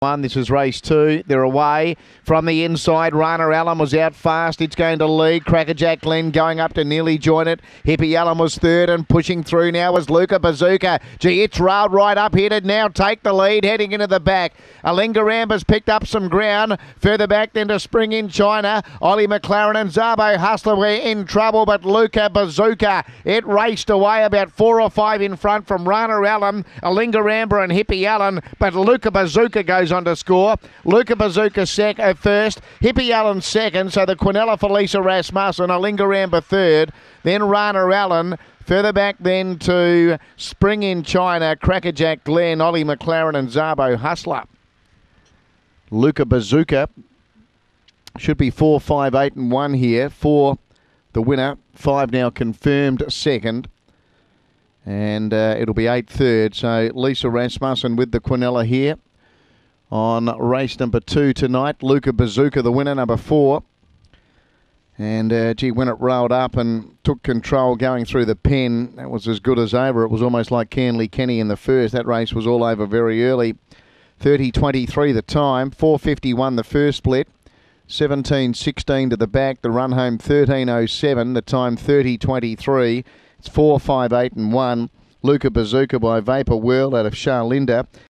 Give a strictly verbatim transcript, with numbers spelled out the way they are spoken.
One. This is race two. They're away from the inside. Rana Allen was out fast. It's going to lead. Crackerjack Glen going up to nearly join it. Hippie Allen was third and pushing through now was Luca Bazooka. Gee, it's railed right up here to now take the lead heading into the back. Alinga Ramber's picked up some ground. Further back then to Spring in China. Ollie McLaren and Zabo Hustler were in trouble, but Luca Bazooka, it raced away about four or five in front from Rana Allen, Alinga Ramber and Hippie Allen, but Luca Bazooka goes on to score. Luca Bazooka sec at first, Hippie Allen second, so the Quinella for Lisa Rasmussen, Alinga Ramber third, then Rana Allen. Further back then to Spring in China, Crackerjack Glen, Ollie McLaren and Zabo Hustler. Luca Bazooka should be four, five, eight and one here for the winner. Five now confirmed second. And uh, it'll be eight third. So Lisa Rasmussen with the Quinella here on race number two tonight. Luca Bazooka, the winner, number four. And, uh, gee, when it rolled up and took control going through the pen, that was as good as over. It was almost like Canley Kenny in the first. That race was all over very early. thirty twenty-three the time. four fifty-one the first split. seventeen sixteen to the back. The run home thirteen oh seven. The time thirty twenty-three. It's four, five, eight and one. Luca Bazooka by Vapor World out of Charlinda.